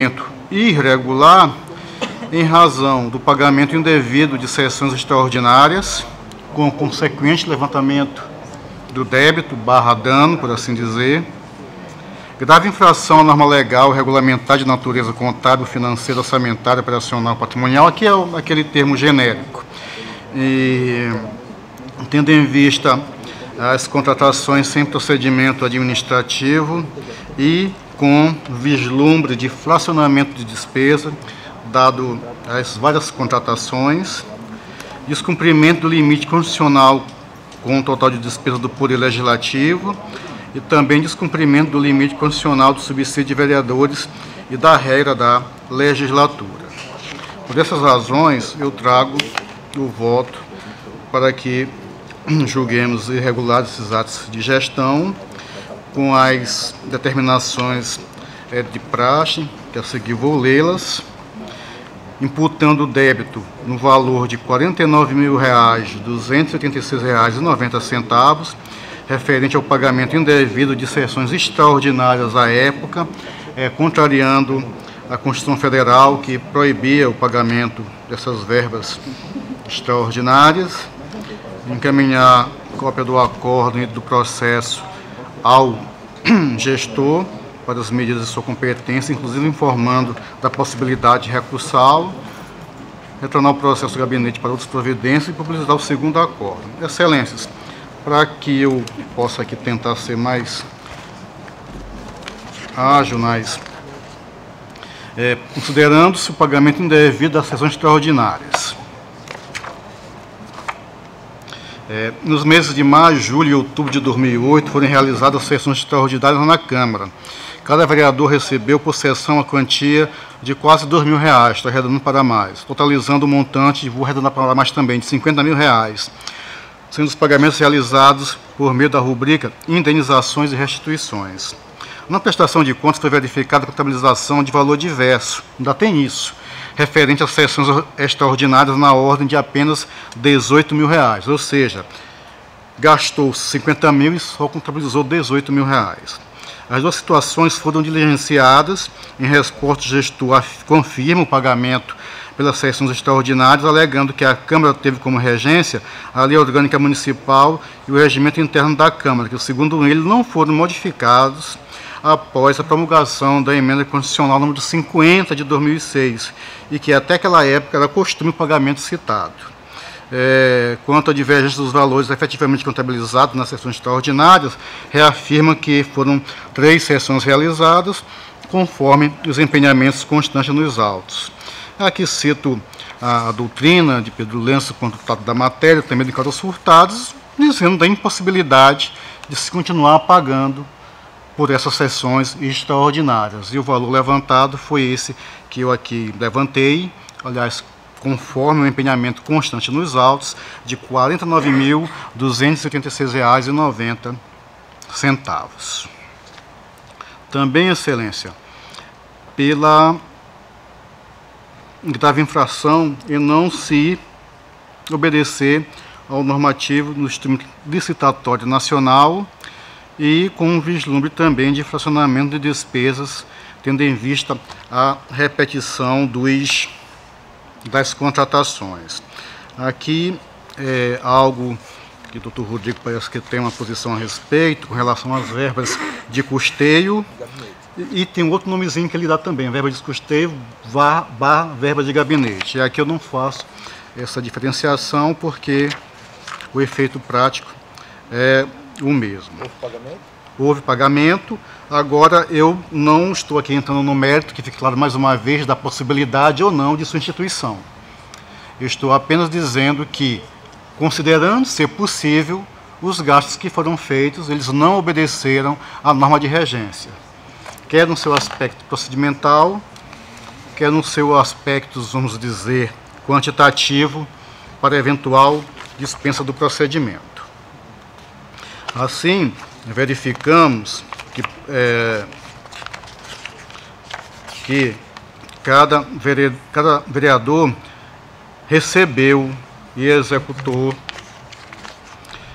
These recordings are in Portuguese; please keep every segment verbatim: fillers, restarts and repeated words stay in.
irregular em razão do pagamento indevido de sessões extraordinárias, com consequente levantamento do débito barra dano, por assim dizer, grave infração à norma legal regulamentar de natureza contábil, financeira, orçamentária, operacional, patrimonial, aqui é aquele termo genérico, e tendo em vista as contratações sem procedimento administrativo e com vislumbre de fracionamento de despesa, dado as várias contratações, descumprimento do limite constitucional com o total de despesa do Poder Legislativo e também descumprimento do limite constitucional do subsídio de vereadores e da regra da legislatura. Por essas razões, eu trago o voto para que julguemos irregulares esses atos de gestão, com as determinações é, de praxe, que a seguir vou lê-las, imputando o débito no valor de quarenta e nove mil reais, duzentos e oitenta e seis reais e noventa centavos, referente ao pagamento indevido de sessões extraordinárias à época, é, contrariando a Constituição Federal, que proibia o pagamento dessas verbas extraordinárias, encaminhar cópia do acordo e do processo ao gestor para as medidas de sua competência, inclusive informando da possibilidade de recursá-lo, retornar o processo do gabinete para outras providências e publicitar o segundo acordo. Excelências, para que eu possa aqui tentar ser mais ágil, mais, é, considerando-se o pagamento indevido das sessões extraordinárias. É, nos meses de maio, julho e outubro de dois mil e oito foram realizadas sessões extraordinárias na Câmara. Cada vereador recebeu por sessão a quantia de quase dois mil reais, estou arredondando para mais, totalizando o montante, vou arredondar para mais também, de cinquenta mil reais, sendo os pagamentos realizados por meio da rubrica indenizações e restituições. Na prestação de contas foi verificada a contabilização de valor diverso, ainda tem isso, referente às sessões extraordinárias na ordem de apenas dezoito mil reais, ou seja, gastou cinquenta mil e só contabilizou dezoito mil reais. As duas situações foram diligenciadas, em resposta o gestor confirma o pagamento pelas sessões extraordinárias, alegando que a Câmara teve como regência a Lei Orgânica Municipal e o regimento interno da Câmara, que, segundo ele, não foram modificados após a promulgação da emenda constitucional número cinquenta de dois mil e seis, e que até aquela época era costume o pagamento citado. É, quanto à divergência dos valores efetivamente contabilizados nas sessões extraordinárias, reafirma que foram três sessões realizadas, conforme os empenhamentos constantes nos autos. Aqui cito a, a doutrina de Pedro Lenço contra o Tratado da Matéria, também de Carlos Furtados, dizendo da impossibilidade de se continuar pagando por essas sessões extraordinárias. E o valor levantado foi esse que eu aqui levantei, aliás, conforme o empenhamento constante nos autos, de quarenta e nove mil duzentos e oitenta e seis reais e noventa centavos. Também, Excelência, pela grave infração em não se obedecer ao normativo no instrumento licitatório nacional e com um vislumbre também de fracionamento de despesas, tendo em vista a repetição dos, das contratações. Aqui é algo que o doutor Rodrigo parece que tem uma posição a respeito, com relação às verbas de custeio, e, e tem outro nomezinho que ele dá também, verba de custeio, vá, vá, verba de gabinete. E aqui eu não faço essa diferenciação, porque o efeito prático é o mesmo. Houve pagamento? Houve pagamento. Agora, eu não estou aqui entrando no mérito, que fique claro mais uma vez, da possibilidade ou não de sua instituição. Eu estou apenas dizendo que, considerando ser possível, os gastos que foram feitos, eles não obedeceram à norma de regência. Quer no seu aspecto procedimental, quer no seu aspecto, vamos dizer, quantitativo, para eventual dispensa do procedimento. Assim, verificamos que, é, que cada, vereador, cada vereador recebeu e executou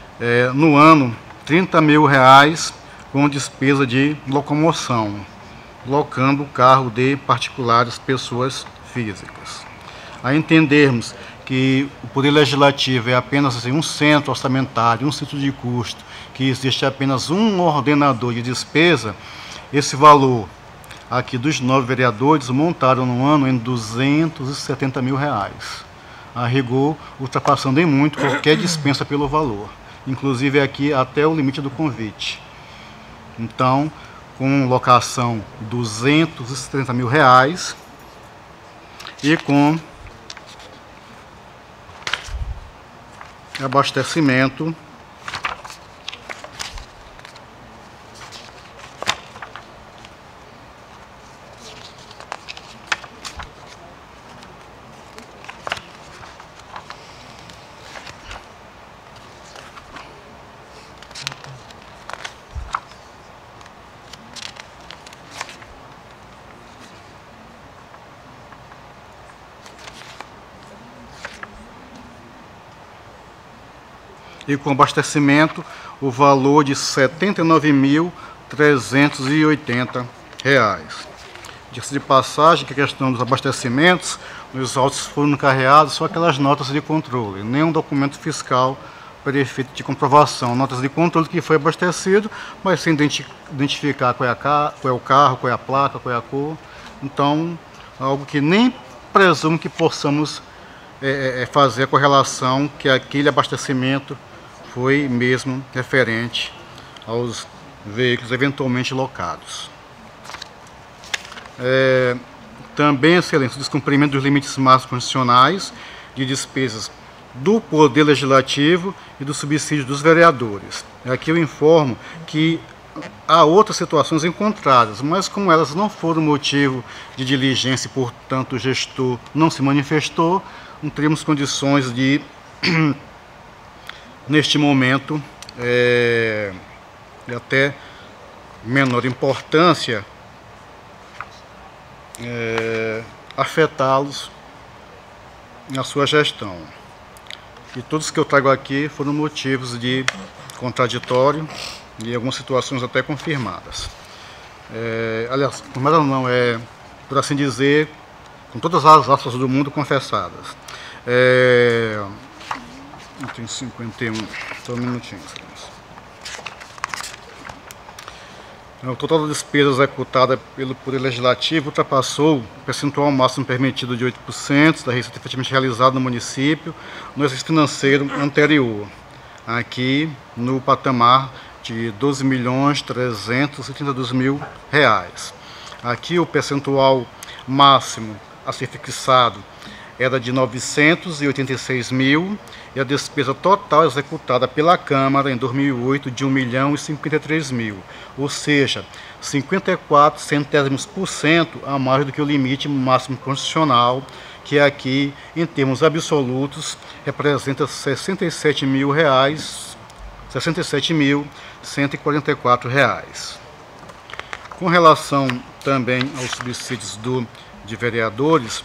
é, no ano trinta mil reais com despesa de locomoção. locando o carro de particulares, pessoas físicas. A entendermos que o Poder Legislativo é apenas assim, um centro orçamentário, um centro de custo, que existe apenas um ordenador de despesa, esse valor aqui dos nove vereadores montaram no ano em duzentos e setenta mil reais. A rigor, ultrapassando em muito qualquer dispensa pelo valor, inclusive aqui até o limite do convite. Então, com locação duzentos e setenta mil reais e com abastecimento e com abastecimento o valor de setenta e nove mil trezentos e oitenta reais. Diga-se de passagem que a questão dos abastecimentos, nos autos foram encarreados só aquelas notas de controle, nenhum documento fiscal prefeito de comprovação, notas de controle que foi abastecido, mas sem identificar qual é, a qual é o carro, qual é a placa, qual é a cor. Então, algo que nem presumo que possamos é, é, fazer a correlação que aquele abastecimento foi mesmo referente aos veículos eventualmente locados. É, também, excelência, o descumprimento dos limites máximos constitucionais de despesas do Poder Legislativo e do subsídio dos vereadores. Aqui eu informo que há outras situações encontradas, mas como elas não foram motivo de diligência e, portanto, o gestor não se manifestou, não teríamos condições de neste momento, é, de até menor importância, é, afetá-los na sua gestão. E todos que eu trago aqui foram motivos de contraditório e algumas situações até confirmadas. É, aliás, confirmadas não, é, por assim dizer, com todas as aspas do mundo confessadas. É, Item cinquenta e um, só um minutinho. O total da despesa executada pelo Poder Legislativo ultrapassou o percentual máximo permitido de oito por cento da receita efetivamente realizada no município no exercício financeiro anterior, aqui no patamar de doze milhões trezentos e trinta e dois mil reais. Aqui o percentual máximo a ser fixado era de novecentos e oitenta e seis mil e a despesa total executada pela Câmara em dois mil e oito de um milhão e cinquenta e três mil, ou seja, cinquenta e quatro centésimos por cento a mais do que o limite máximo constitucional, que aqui, em termos absolutos, representa sessenta e sete mil reais, sessenta e sete mil cento e quarenta e quatro reais. Com relação também aos subsídios do, de vereadores,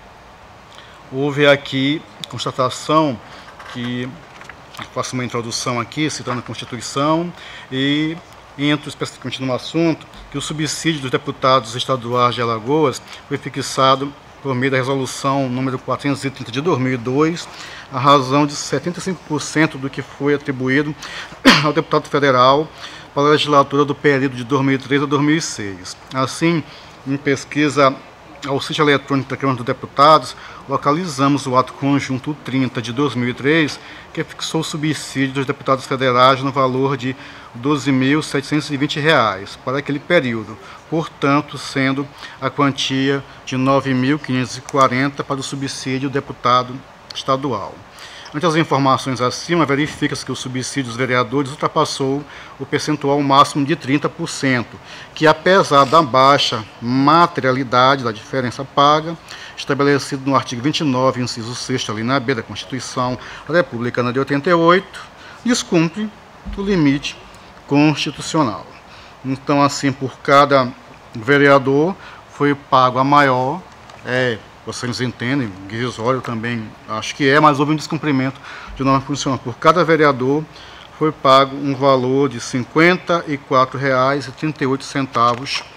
houve aqui constatação que, faço uma introdução aqui, citando a Constituição, e entro especificamente no assunto, que o subsídio dos deputados estaduais de Alagoas foi fixado por meio da resolução número quatrocentos e trinta de dois mil e dois, a razão de setenta e cinco por cento do que foi atribuído ao deputado federal para a legislatura do período de dois mil e três a dois mil e seis. Assim, em pesquisa ao sítio eletrônico da Câmara dos Deputados, localizamos o ato conjunto trinta de dois mil e três, que fixou o subsídio dos deputados federais no valor de doze mil setecentos e vinte reais para aquele período, portanto, sendo a quantia de nove mil quinhentos e quarenta para o subsídio deputado estadual. Ante as informações acima, verifica-se que o subsídio dos vereadores ultrapassou o percentual máximo de trinta por cento, que apesar da baixa materialidade da diferença paga, estabelecido no artigo vinte e nove, inciso sexto, alínea B da Constituição Republicana de oitenta e oito, descumpre o limite constitucional. Então, assim, por cada vereador foi pago a maior, é, vocês entendem, irrisório também acho que é, mas houve um descumprimento de norma constitucional. Por cada vereador foi pago um valor de cinquenta e quatro reais e trinta e oito centavos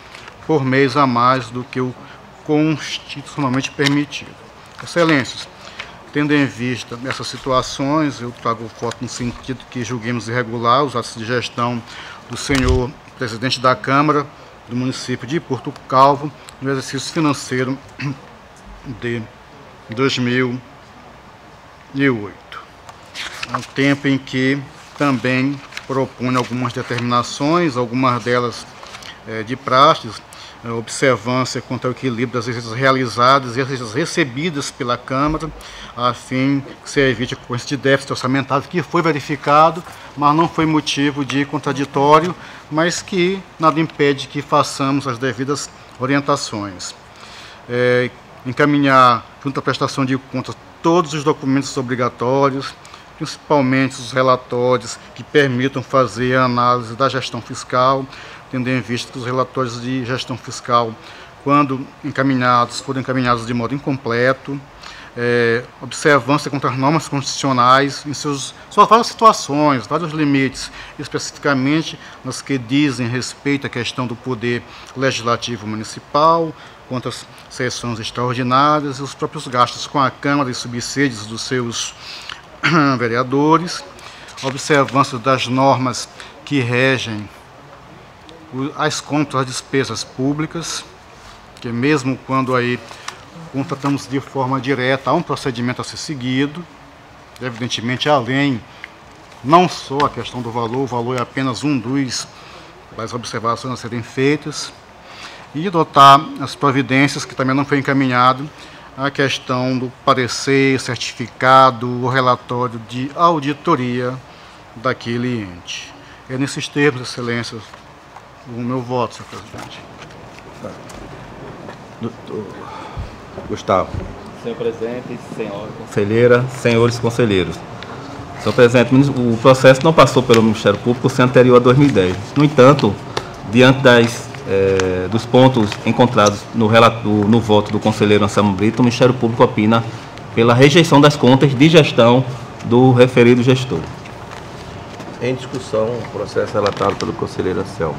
por mês a mais do que o constitucionalmente permitido. Excelências, tendo em vista essas situações, eu trago voto no sentido que julguemos irregular os atos de gestão do senhor presidente da Câmara do município de Porto Calvo no exercício financeiro de dois mil e oito. É um tempo em que também propõe algumas determinações, algumas delas é, de praxes, é, observância quanto ao equilíbrio das receitas realizadas e as receitas recebidas pela Câmara, a fim que se evite a ocorrência de déficit orçamentário, que foi verificado, mas não foi motivo de contraditório, mas que nada impede que façamos as devidas orientações. É, encaminhar, junto à prestação de contas, todos os documentos obrigatórios, principalmente os relatórios que permitam fazer a análise da gestão fiscal, tendo em vista que os relatórios de gestão fiscal, quando encaminhados, foram encaminhados de modo incompleto, é, observância contra as normas constitucionais em seus, suas várias situações, vários limites, especificamente nas que dizem respeito à questão do poder legislativo municipal, quanto às sessões extraordinárias e os próprios gastos com a Câmara e subsídios dos seus vereadores, observância das normas que regem as contas, as despesas públicas, que mesmo quando aí contratamos de forma direta, há um procedimento a ser seguido, evidentemente além, não só a questão do valor, o valor é apenas um dos das observações a serem feitas, e adotar as providências, que também não foi encaminhado, a questão do parecer, certificado, o relatório de auditoria daquele ente. É nesses termos, excelência, o meu voto, senhor presidente. Doutor Gustavo. Senhor presidente, senhora conselheira, senhores conselheiros. Senhor presidente, o processo não passou pelo Ministério Público sendo anterior a dois mil e dez. No entanto, diante das, eh, dos pontos encontrados no, relato, no voto do conselheiro Anselmo Brito, o Ministério Público opina pela rejeição das contas de gestão do referido gestor. Em discussão, o processo relatado pelo conselheiro Anselmo.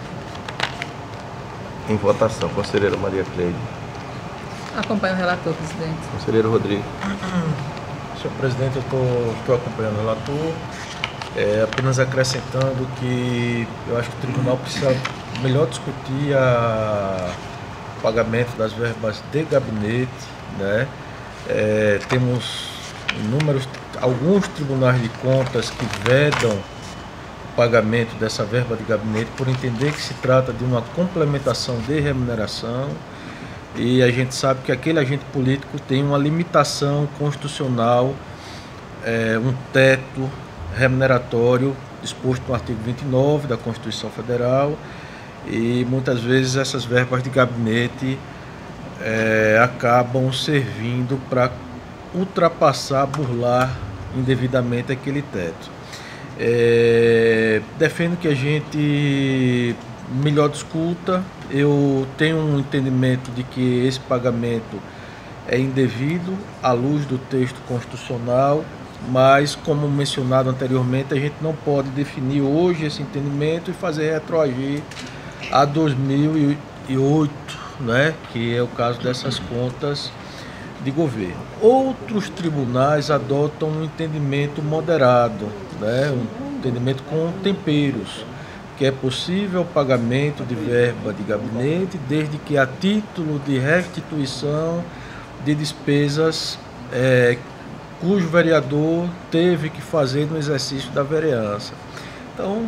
Em votação, conselheira Maria Cleide. Acompanho o relator, presidente. Conselheiro Rodrigo. Senhor presidente, eu estou acompanhando o relator, é, apenas acrescentando que eu acho que o tribunal precisa melhor discutir a, o pagamento das verbas de gabinete, né? É, temos inúmeros, alguns tribunais de contas que vedam o pagamento dessa verba de gabinete por entender que se trata de uma complementação de remuneração. E a gente sabe que aquele agente político tem uma limitação constitucional, é, um teto remuneratório disposto no artigo vinte e nove da Constituição Federal, e muitas vezes essas verbas de gabinete é, acabam servindo para ultrapassar, burlar indevidamente aquele teto. É, defendo que a gente melhor discuta. Eu tenho um entendimento de que esse pagamento é indevido à luz do texto constitucional, mas, como mencionado anteriormente, a gente não pode definir hoje esse entendimento e fazer retroagir a dois mil e oito, né, que é o caso dessas contas de governo. Outros tribunais adotam um entendimento moderado, né, um entendimento com temperos, que é possível o pagamento de verba de gabinete desde que a título de restituição de despesas é, cujo vereador teve que fazer no exercício da vereança. Então,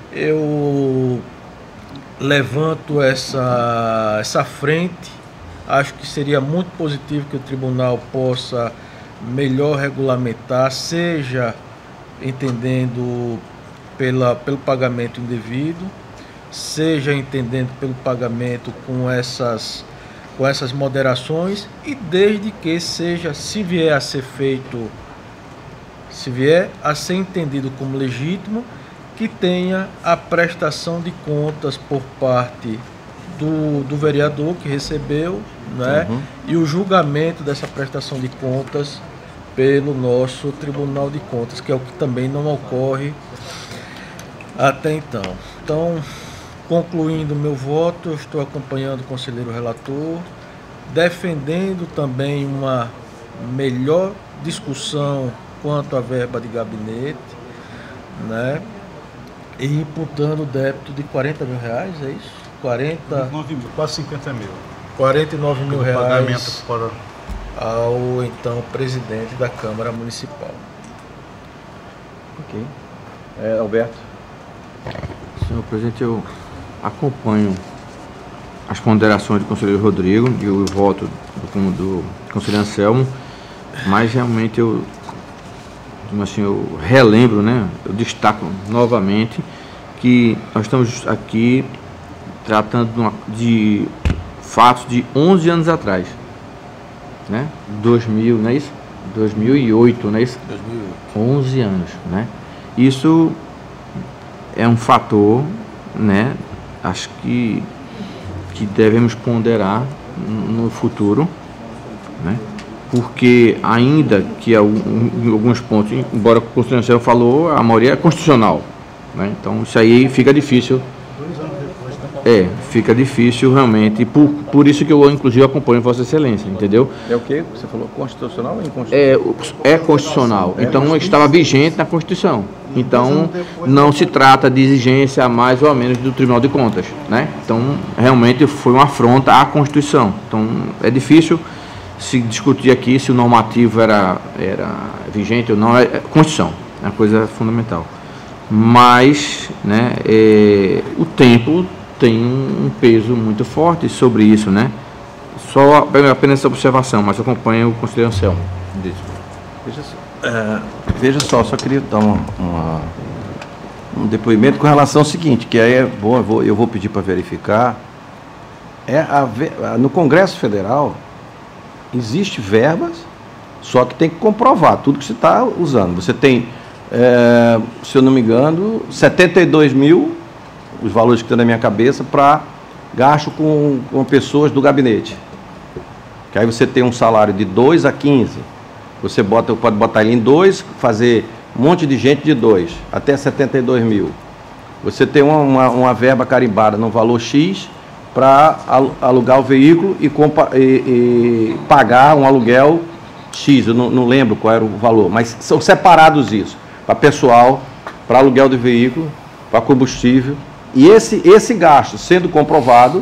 eu levanto essa, essa frente, acho que seria muito positivo que o tribunal possa melhor regulamentar, seja entendendo Pela, pelo pagamento indevido, seja entendendo pelo pagamento com essas, com essas moderações, e desde que seja, se vier a ser feito, se vier a ser entendido como legítimo, que tenha a prestação de contas por parte do, do vereador que recebeu, né, uhum. e o julgamento dessa prestação de contas pelo nosso Tribunal de Contas, que é o que também não ocorre até então. Então, Concluindo meu voto, eu estou acompanhando o conselheiro relator, defendendo também uma melhor discussão quanto à verba de gabinete, né? E imputando o débito de quarenta mil reais, é isso? quarenta, quase cinquenta mil. quarenta e nove mil reais Pagamento para... ao então presidente da Câmara Municipal. Ok. É, Alberto. Senhor presidente, eu acompanho as ponderações do conselheiro Rodrigo e o voto do, do conselheiro Anselmo, mas realmente eu, assim, eu relembro, né, eu destaco novamente que nós estamos aqui tratando de, uma, de fatos de onze anos atrás, né, dois mil, não é isso? dois mil e oito, não é isso? dois mil e oito. onze anos, né? Isso é um fator, né, acho que, que devemos ponderar no futuro, né, porque ainda que em alguns pontos, embora a Constituição falou, a maioria é constitucional, né, então isso aí fica difícil, é, fica difícil realmente, por, por isso que eu inclusive acompanho Vossa Excelência, entendeu? É o que você falou? Constitucional ou inconstitucional? É, é constitucional, então estava vigente na Constituição. Então, não se trata de exigência a mais ou a menos do Tribunal de Contas, né? Então, realmente foi uma afronta à Constituição. Então, é difícil se discutir aqui se o normativo era, era vigente ou não. É, é Constituição, é uma coisa fundamental. Mas, né, é, o tempo tem um peso muito forte sobre isso, né? Só apenas essa observação, mas eu acompanho o conselheiro Anselmo. Veja só. É, veja só, só queria dar uma, uma, um depoimento com relação ao seguinte, que aí é bom, eu vou, eu vou pedir para verificar. É a, no Congresso Federal existe verbas, só que tem que comprovar tudo que você está usando. Você tem, é, se eu não me engano, setenta e dois mil, os valores que estão na minha cabeça, para gasto com, com pessoas do gabinete. Que aí você tem um salário de dois a quinze. Você bota, pode botar ele em dois, fazer um monte de gente de dois, até setenta e dois mil. Você tem uma, uma, uma verba carimbada no valor X para alugar o veículo e, compa, e, e pagar um aluguel X. Eu não, não lembro qual era o valor, mas são separados isso. Para pessoal, para aluguel do veículo, para combustível. E esse, esse gasto, sendo comprovado,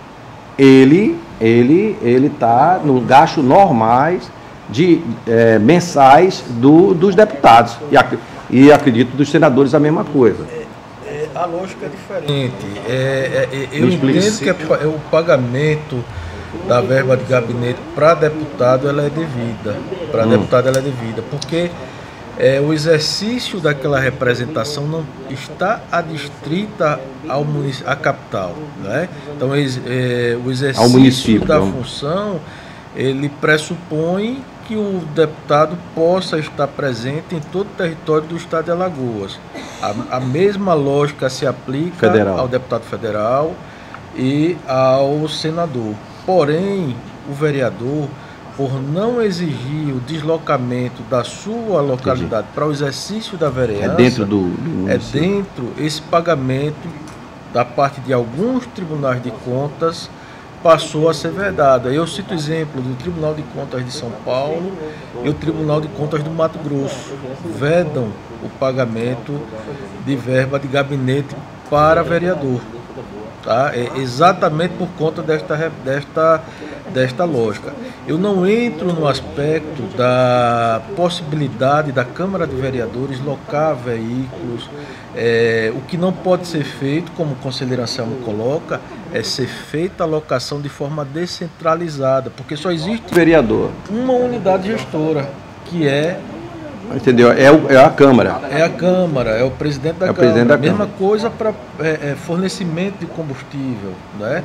ele ele ele está no gasto normais de é, mensais do, dos deputados e, ac, e acredito dos senadores a mesma coisa. É, é, a lógica é diferente. É, é, eu entendo que é, o pagamento da verba de gabinete para deputado ela é devida, para hum. deputado ela é devida, porque é, o exercício daquela representação não está adstrita ao município, à capital, né? Então é, o exercício da não. função ele pressupõe que o deputado possa estar presente em todo o território do estado de Alagoas. A, a mesma lógica se aplica federal. ao deputado federal e ao senador. Porém, o vereador, por não exigir o deslocamento da sua localidade Entendi. para o exercício da vereança, é dentro do, do é dentro esse pagamento da parte de alguns tribunais de contas passou a ser vedado. Eu cito o exemplo do Tribunal de Contas de São Paulo e o Tribunal de Contas do Mato Grosso. Vedam o pagamento de verba de gabinete para vereador. Tá? É exatamente por conta desta, desta, desta lógica. Eu não entro no aspecto da possibilidade da Câmara de Vereadores locar veículos. É, o que não pode ser feito, como o conselheiro Anselmo coloca, é ser feita a locação de forma descentralizada, porque só existe vereador. uma unidade gestora, que é... Entendeu? É, o, é a Câmara. É a Câmara, é o presidente da é o Câmara. Presidente da Mesma Câmara. coisa para é, é, fornecimento de combustível, né?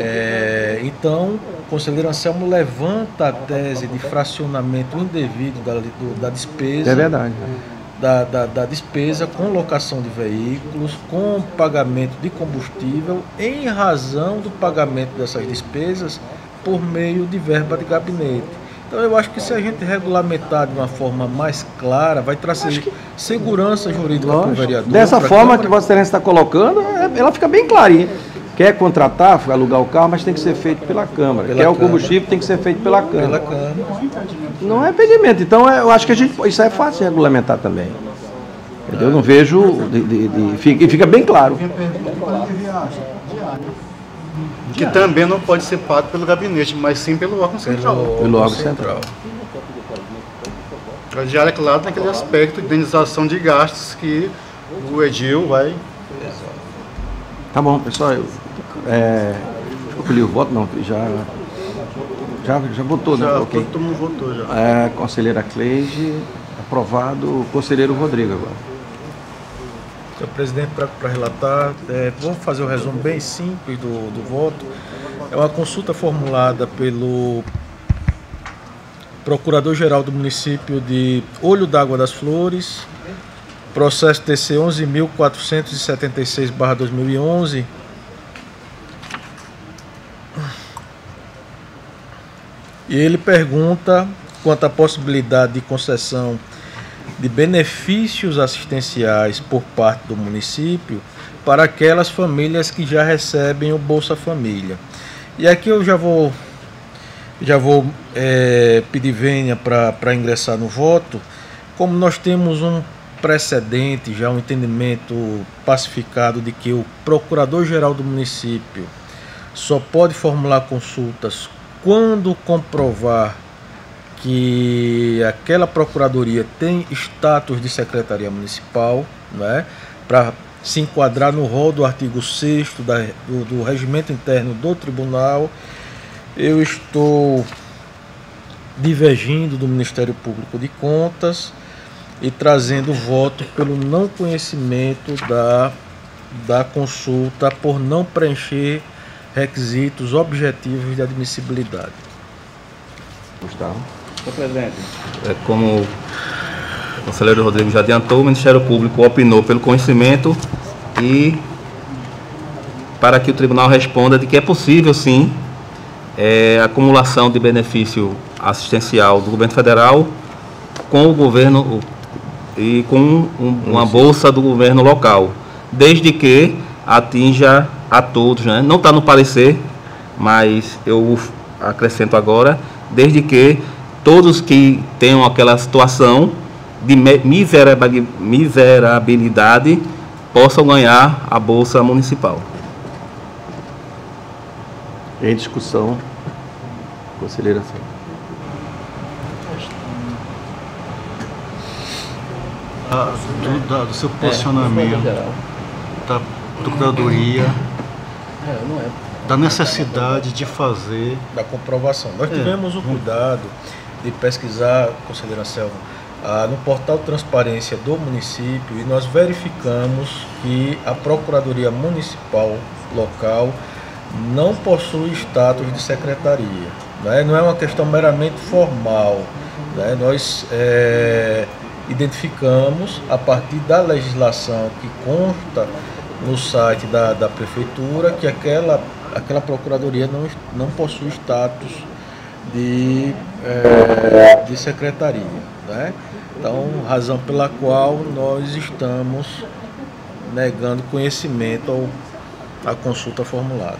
É, então, o conselheiro Anselmo levanta a tese de fracionamento indevido da, do, da despesa. É verdade. Da, da, da despesa com locação de veículos, com pagamento de combustível, em razão do pagamento dessas despesas por meio de verba de gabinete. Então eu acho que se a gente regulamentar de uma forma mais clara, vai trazer que... segurança jurídica para o vereador. Dessa forma que Vossa Excelência está colocando, ela fica bem clarinha. Quer contratar, alugar o carro, mas tem que ser feito pela Câmara. Pela Quer Câmara. O combustível, tem que ser feito pela Câmara. Pela Câmara. Não é impedimento. Então eu acho que a gente, isso é fácil de regulamentar também. Eu não vejo, de, de, de, fica, e fica bem claro. Que também não pode ser pago pelo gabinete, mas sim pelo órgão central. Pelo, pelo órgão central. A diária, claro, naquele aspecto de indenização de gastos que o Edil vai... Tá bom, pessoal. Eu, é, eu colhi o voto, não, já... Já, já votou, né? Já, okay. todo mundo votou já. É, conselheira Cleide, aprovado. O conselheiro Rodrigo agora. Senhor presidente, para relatar, é, vamos fazer um resumo bem simples do, do voto. É uma consulta formulada pelo Procurador-Geral do município de Olho d'Água das Flores, processo T C onze mil quatrocentos e setenta e seis barra dois mil e onze, e ele pergunta quanto à possibilidade de concessão de benefícios assistenciais por parte do município para aquelas famílias que já recebem o Bolsa Família. E aqui eu já vou, já vou é, pedir vênia para ingressar no voto. Como nós temos um precedente, já um entendimento pacificado de que o Procurador-Geral do município só pode formular consultas quando comprovar que aquela procuradoria tem status de secretaria municipal, né, para se enquadrar no rol do artigo sexto da, do, do regimento interno do tribunal. Eu estou divergindo do Ministério Público de Contas e trazendo voto pelo não conhecimento da, da consulta por não preencher requisitos objetivos de admissibilidade. Gustavo. Senhor presidente, é, como o conselheiro Rodrigo já adiantou, o Ministério Público opinou pelo conhecimento e para que o tribunal responda de que é possível, sim, é, a acumulação de benefício assistencial do governo federal com o governo e com um, uma bolsa do governo local, desde que atinja a todos, né? Não está no parecer, mas eu acrescento agora, desde que todos que tenham aquela situação de miserabilidade possam ganhar a Bolsa Municipal. Em discussão, conselheira Sá. Ah, do, da, do seu posicionamento da Procuradoria, da necessidade de fazer... Da comprovação. Nós é. tivemos o cuidado de pesquisar, conselheira Selva, ah, no portal Transparência do município, e nós verificamos que a Procuradoria Municipal local não possui status de secretaria, né? Não é uma questão meramente formal, né? Nós é, identificamos, a partir da legislação que consta no site da, da Prefeitura, que aquela, aquela Procuradoria não, não possui status de, é, de secretaria, né? Então, razão pela qual nós estamos negando conhecimento ao, à consulta formulada.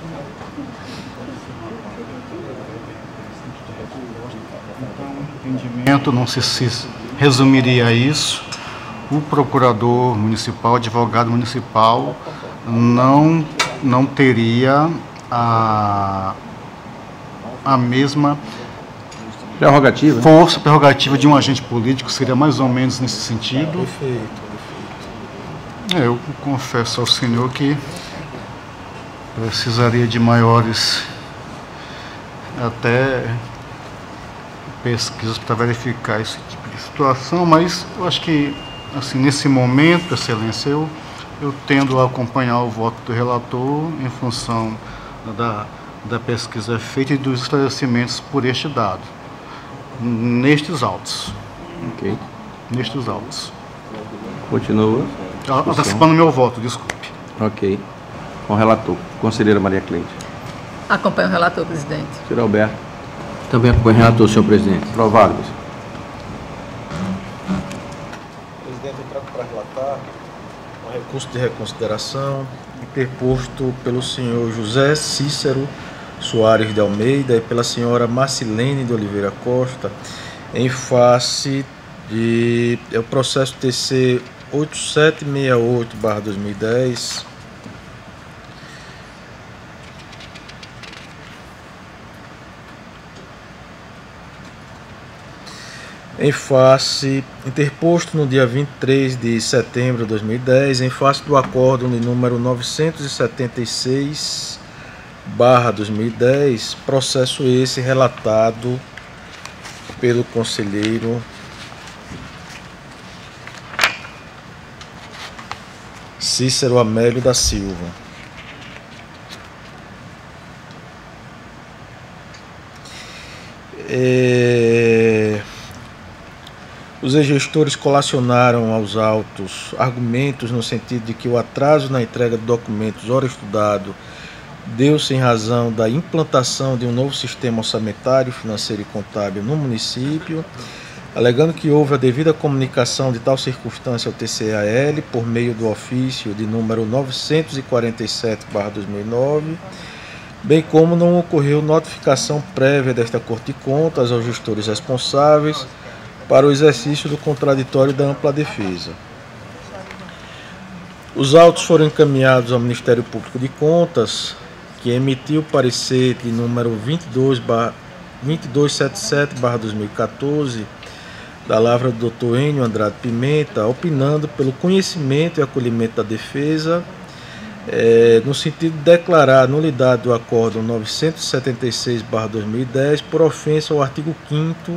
Entendimento não se, se resumiria a isso. O procurador municipal, advogado municipal, não, não teria a, a mesma prerrogativa, força, prerrogativa de um agente político, seria mais ou menos nesse sentido. Perfeito, perfeito. É, eu confesso ao senhor que precisaria de maiores até pesquisas para verificar esse tipo de situação, mas eu acho que, assim, nesse momento, Excelência, eu, eu tendo a acompanhar o voto do relator em função da, da pesquisa feita e dos esclarecimentos por este dado, nestes autos. Ok. Nestes autos. Continua. Antecipando o meu voto, desculpe. Ok. Com o relator. Conselheira Maria Cleide. Acompanho o relator, presidente. Senhor Alberto. Também acompanho o relator, senhor presidente. Aprovado. Presidente, eu trago para relatar um recurso de reconsideração interposto pelo senhor José Cícero Soares de Almeida e pela senhora Marcilene de Oliveira Costa, em face de é o processo T C oito sete seis oito barra dois mil e dez, em face, interposto no dia vinte e três de setembro de dois mil e dez, em face do acórdão de número novecentos e setenta e seis barra dois mil e dez, processo esse relatado pelo conselheiro Cícero Amélio da Silva. É... Os gestores colacionaram aos autos argumentos no sentido de que o atraso na entrega de documentos ora estudado deu-se em razão da implantação de um novo sistema orçamentário, financeiro e contábil no município, alegando que houve a devida comunicação de tal circunstância ao T C A L por meio do ofício de número novecentos e quarenta e sete barra dois mil e nove, bem como não ocorreu notificação prévia desta Corte de Contas aos gestores responsáveis para o exercício do contraditório da ampla defesa. Os autos foram encaminhados ao Ministério Público de Contas, que emitiu o parecer de número vinte e dois setenta e sete barra dois mil e quatorze, da lavra do doutor Enio Andrade Pimenta, opinando pelo conhecimento e acolhimento da defesa, é, no sentido de declarar a nulidade do acórdão novecentos e setenta e seis barra dois mil e dez por ofensa ao artigo quinto,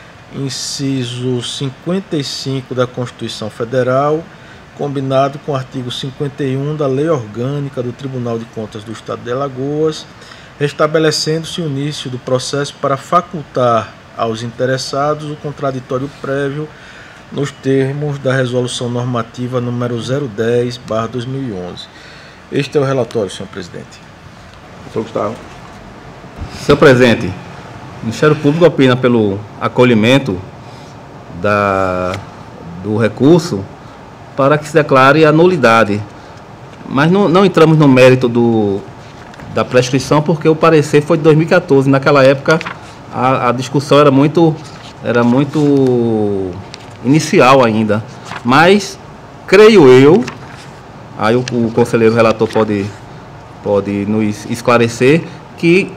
inciso cinquenta e cinco da Constituição Federal, combinado com o artigo cinquenta e um da Lei Orgânica do Tribunal de Contas do Estado de Alagoas, restabelecendo-se o início do processo para facultar aos interessados o contraditório prévio nos termos da Resolução Normativa número zero dez barra dois mil e onze. Este é o relatório, senhor presidente. Senhor Gustavo. Senhor presidente, o Ministério Público opina pelo acolhimento da, do recurso para que se declare a nulidade. Mas não, não entramos no mérito do, da prescrição, porque o parecer foi de dois mil e quatorze. Naquela época, a, a discussão era muito, era muito inicial ainda. Mas, creio eu, aí o, o conselheiro relator pode, pode nos esclarecer, que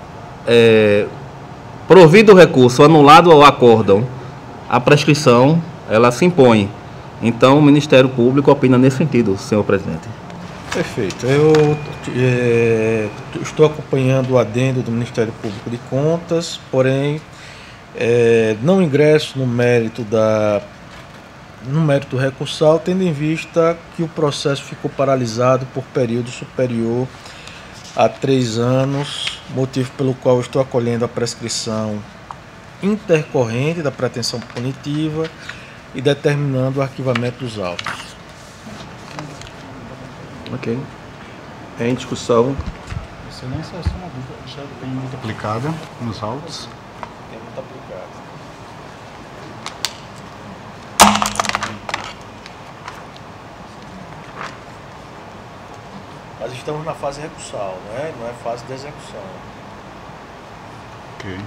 é, provido o recurso anulado ao acórdão, a prescrição ela se impõe. Então, o Ministério Público opina nesse sentido, senhor presidente. Perfeito. Eu é, estou acompanhando o adendo do Ministério Público de Contas, porém, é, não ingresso no mérito, da, no mérito recursal, tendo em vista que o processo ficou paralisado por período superior a três anos, motivo pelo qual eu estou acolhendo a prescrição intercorrente da pretensão punitiva e determinando o arquivamento dos autos. Ok. É em discussão. Excelência, essa é uma dúvida, já tem multa aplicada nos autos. Tem multa aplicada. Nós estamos na fase recursal, não é? Não é fase de execução. Ok.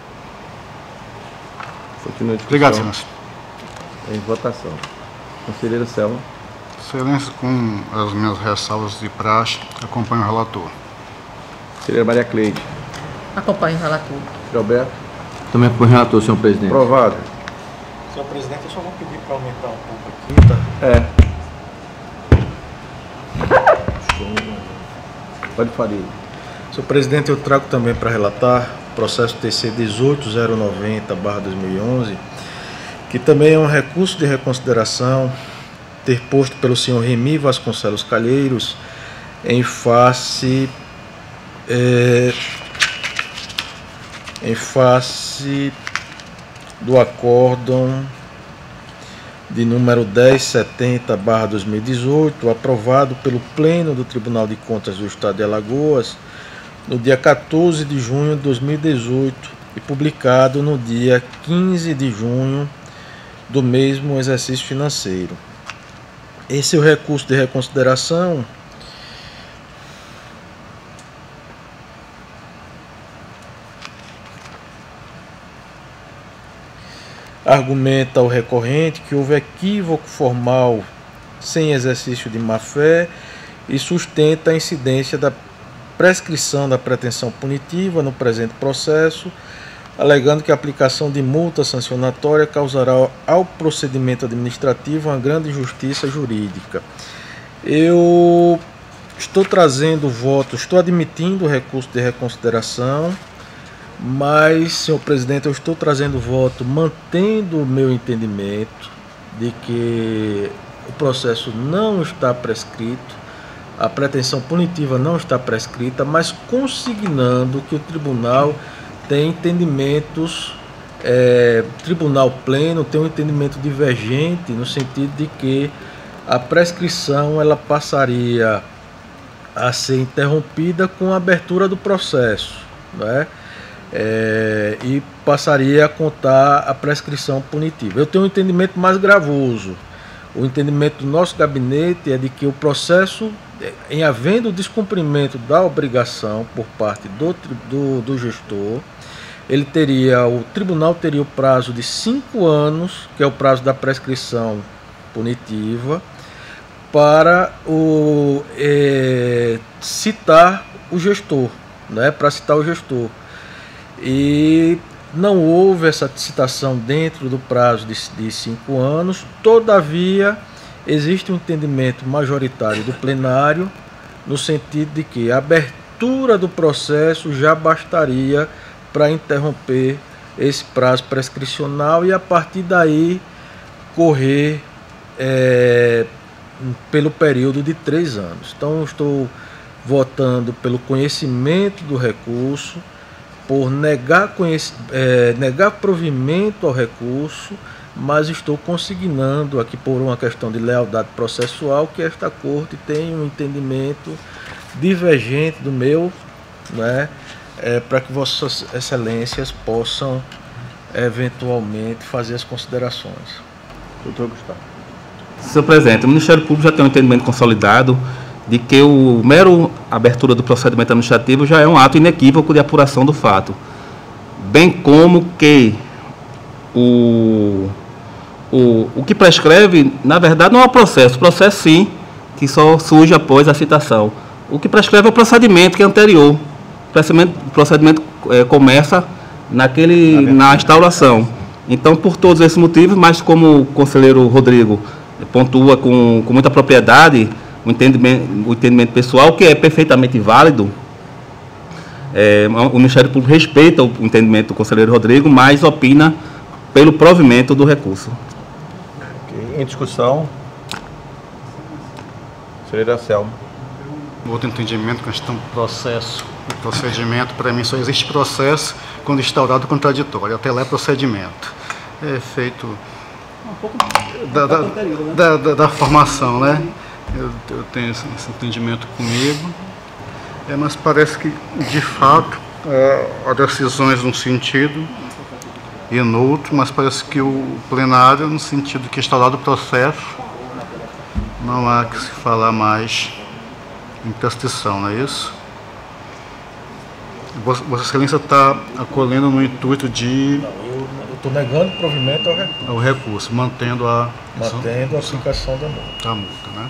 Continua a discussão. Obrigado, senhor. Em votação. Conselheiro Selma. Excelência, com as minhas ressalvas de praxe, acompanho o relator. Conselheira Maria Cleide. Acompanho o relator. Gilberto. Também acompanho o relator, senhor presidente. Aprovado. Senhor presidente, eu só vou pedir para aumentar um pouco aqui, tá? É. Pode falar. Senhor presidente, eu trago também para relatar o processo T C dezoito zero noventa barra dois mil e onze, que também é um recurso de reconsideração interposto pelo senhor Remy Vasconcelos Calheiros em face é, em face do acórdão de número dez setenta barra dois mil e dezoito, aprovado pelo Pleno do Tribunal de Contas do Estado de Alagoas no dia quatorze de junho de dois mil e dezoito, e publicado no dia quinze de junho do mesmo exercício financeiro. Esse é o recurso de reconsideração argumenta o recorrente que houve equívoco formal sem exercício de má-fé e sustenta a incidência da prescrição da pretensão punitiva no presente processo, alegando que a aplicação de multa sancionatória causará ao procedimento administrativo uma grande injustiça jurídica. Eu estou trazendo o voto, estou admitindo o recurso de reconsideração, mas, senhor presidente, eu estou trazendo o voto mantendo o meu entendimento de que o processo não está prescrito, a pretensão punitiva não está prescrita, mas consignando que o tribunal tem entendimentos, é, tribunal pleno tem um entendimento divergente no sentido de que a prescrição ela passaria a ser interrompida com a abertura do processo, né? É, e passaria a contar a prescrição punitiva. Eu tenho um entendimento mais gravoso. O entendimento do nosso gabinete é de que o processo, em havendo descumprimento da obrigação por parte do, do, do gestor, ele teria, o tribunal teria o prazo de cinco anos, que é o prazo da prescrição punitiva, para o, é, citar o gestor, né, para citar o gestor. E não houve essa citação dentro do prazo de, de cinco anos, todavia existe um entendimento majoritário do plenário no sentido de que a abertura do processo já bastaria para interromper esse prazo prescricional e a partir daí correr é, pelo período de três anos. Então estou votando pelo conhecimento do recurso, por negar, é, negar provimento ao recurso, mas estou consignando aqui por uma questão de lealdade processual que esta corte tem um entendimento divergente do meu, né, é, para que vossas excelências possam eventualmente fazer as considerações. Doutor Gustavo. Senhor presidente, o Ministério Público já tem um entendimento consolidado de que o mero abertura do procedimento administrativo já é um ato inequívoco de apuração do fato, bem como que o, o, o que prescreve, na verdade, não é o processo, o processo sim, que só surge após a citação. O que prescreve é o procedimento que é anterior, o procedimento, o procedimento é, começa naquele, na instauração. Então, por todos esses motivos, mas como o conselheiro Rodrigo pontua com, com muita propriedade, o entendimento, o entendimento pessoal, que é perfeitamente válido, é, o Ministério Público respeita o entendimento do conselheiro Rodrigo, mas opina pelo provimento do recurso. Okay. Em discussão, conselheiro Selma. Outro entendimento, questão do processo, o procedimento, para mim só existe processo quando instaurado contraditório, até lá é procedimento. É feito um pouco da, da, da, da, da formação, né? Eu, eu tenho esse, esse entendimento comigo, é, mas parece que, de fato, é, há decisões num sentido e no outro, mas parece que o plenário, no sentido que está lá do processo, não há que se falar mais em prescrição, não é isso? Vossa, Vossa Excelência está acolhendo no intuito de... Eu estou negando o provimento ao recurso. Ao recurso, mantendo a... Mantendo a aplicação da multa. Da multa, né?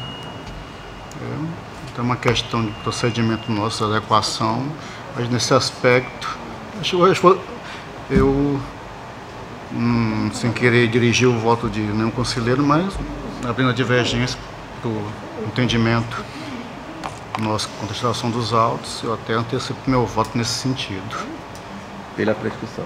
É uma questão de procedimento nosso, de adequação, mas nesse aspecto, acho, acho, eu, hum, sem querer dirigir o voto de nenhum conselheiro, mas abrindo a divergência do entendimento nosso, contestação dos autos, eu até antecipo meu voto nesse sentido. Pela prescrição.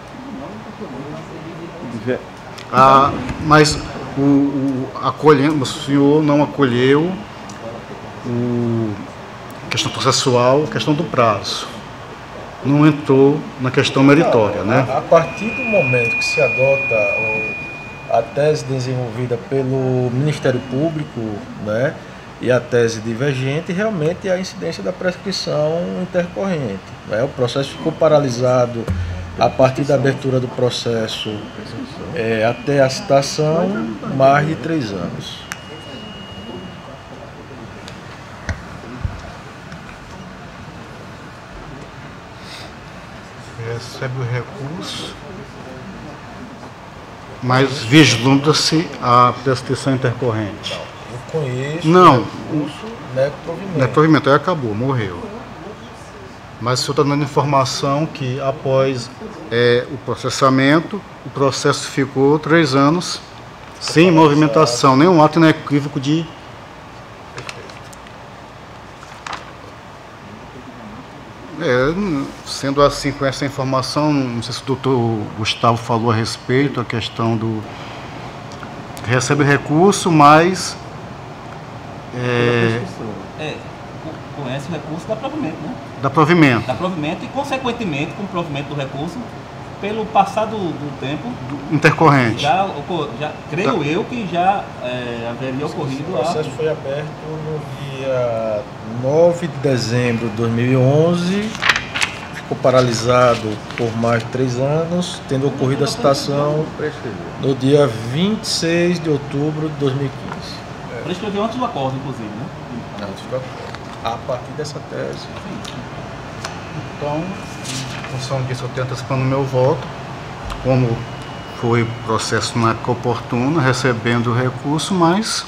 Ah, mas o, o, acolhendo, o senhor não acolheu o, a questão processual, a questão do prazo. Não entrou na questão meritória, não, né? A, a partir do momento que se adota o, a tese desenvolvida pelo Ministério Público, né, e a tese divergente, realmente é a incidência da prescrição intercorrente, né? O processo ficou paralisado A partir da abertura do processo é, até a citação, mais de três anos. Recebe o recurso, mas vislumbra-se a prescrição intercorrente. Eu conheço Não. o recurso, nego provimento. Não é provimento, aí acabou, morreu. Mas o senhor está dando informação que após é, o processamento, o processo ficou três anos sem movimentação, nenhum ato inequívoco de... É, sendo assim, com essa informação, não sei se o doutor Gustavo falou a respeito, a questão do... recebe recurso, mas... É, É, conhece o recurso da provimento, né? da provimento. Da provimento e, consequentemente, com o provimento do recurso, pelo passar do, do tempo, Intercorrente. já, ocor- já creio Tá. eu que já é, haveria ocorrido O a... processo foi aberto no dia nove de dezembro de dois mil e onze, ficou paralisado por mais de três anos, tendo ocorrido a citação no dia vinte e seis de outubro de dois mil e quinze. Prescreveu antes do acordo, inclusive, né? Não, isso foi a partir dessa tese. Então, em função disso, eu estou antecipando o meu voto, como foi processo na época oportuna, recebendo o recurso, mas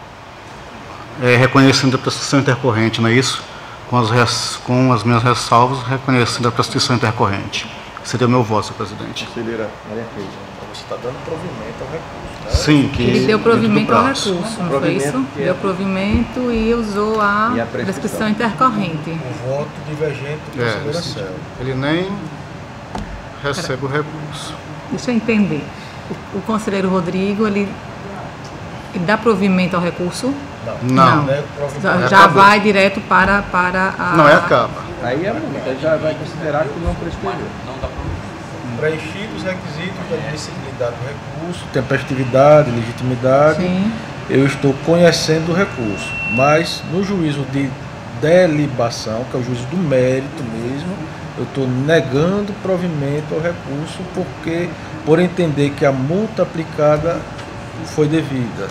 é, reconhecendo a prescrição intercorrente, não é isso? Com as, res, com as minhas ressalvas, reconhecendo a prescrição intercorrente. Seria o meu voto, senhor presidente. Conselheira Maria Feita. Você está dando provimento ao recurso, né? Sim, que Ele deu provimento ao recurso, não foi Provimento isso? que é- Deu provimento e usou a, E a prescrição. prescrição intercorrente. O voto divergente do É, conselheiro sim. Anselmo. ele nem recebe o recurso. Deixa eu entender. O, o conselheiro Rodrigo, ele, ele dá provimento ao recurso? Não, Né? Provimento. Já, É, já acabou. vai direto para, para a... não é acaba. Aí é muito, aí já vai considerar que não prescreveu. Preenchidos os requisitos da admissibilidade do recurso, tempestividade, legitimidade, Sim. eu estou conhecendo o recurso, mas no juízo de delibação, que é o juízo do mérito mesmo, eu estou negando provimento ao recurso porque, por entender que a multa aplicada foi devida.